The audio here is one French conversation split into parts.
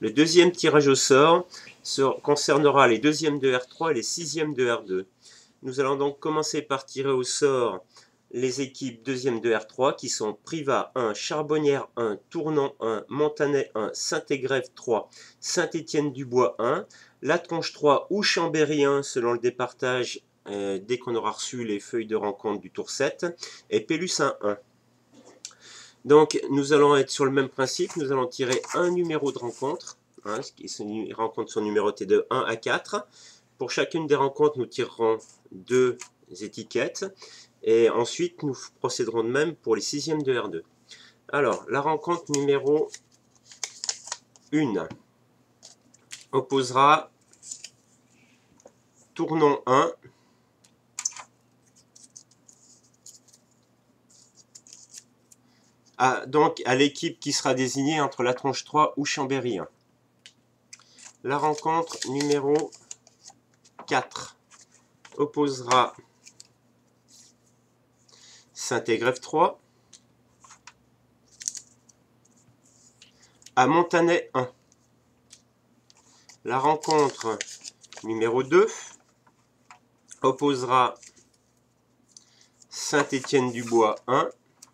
Le deuxième tirage au sort concernera les deuxièmes de R3 et les sixièmes de R2. Nous allons donc commencer par tirer au sort les équipes deuxièmes de R3 qui sont Privas 1, Charbonnières 1, Tournon 1, Montanet 1, Saint-Égrève 3, Saint-Étienne-du-Bois 1, La Tronche 3 ou Chambéry 1 selon le départage dès qu'on aura reçu les feuilles de rencontre du tour 7 et Pélussin 1. Donc nous allons être sur le même principe, nous allons tirer un numéro de rencontre, ces rencontres sont numérotées de 1 à 4. Pour chacune des rencontres, nous tirerons 2 étiquettes. Et ensuite, nous procéderons de même pour les sixièmes de R2. Alors, la rencontre numéro 1 opposera Tournon 1 donc à l'équipe qui sera désignée entre La Tronche 3 ou Chambéry 1. La rencontre numéro 4 opposera Saint-Égrève 3 à Montanet 1. La rencontre numéro 2 opposera Saint-Étienne-du-Bois 1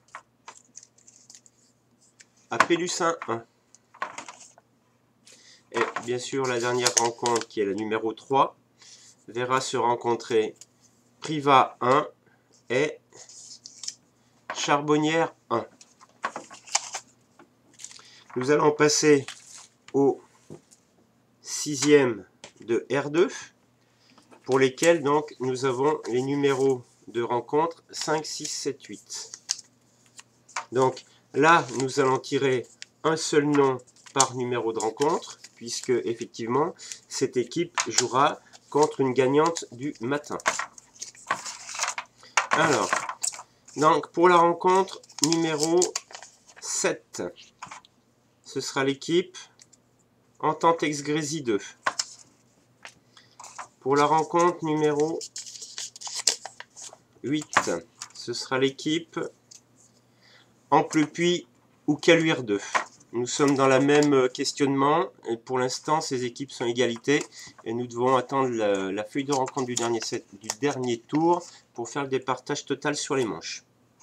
à Pélussin 1. Et bien sûr, la dernière rencontre, qui est la numéro 3, verra se rencontrer Privas 1 et Charbonnières 1. Nous allons passer au sixième de R2, pour lesquels donc nous avons les numéros de rencontre 5, 6, 7, 8. Donc là, nous allons tirer un seul nom par numéro de rencontre, puisque effectivement, cette équipe jouera contre une gagnante du matin. Alors, donc pour la rencontre numéro 7, ce sera l'équipe Entente Exgrésie 2. Pour la rencontre numéro 8, ce sera l'équipe Amplepuis ou Caluire 2. Nous sommes dans le même questionnement. Et pour l'instant, ces équipes sont égalité et nous devons attendre la feuille de rencontre du dernier tour pour faire le départage total sur les manches.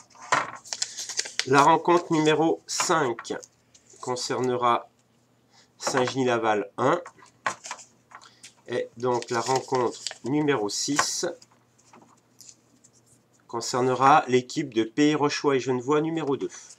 La rencontre numéro 5 concernera Saint-Genis-Laval 1. Et donc la rencontre numéro 6 concernera l'équipe de Pays Rochois et Genevois numéro 2.